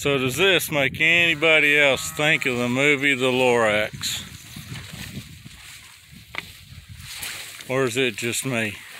So does this make anybody else think of the movie The Lorax? Or is it just me?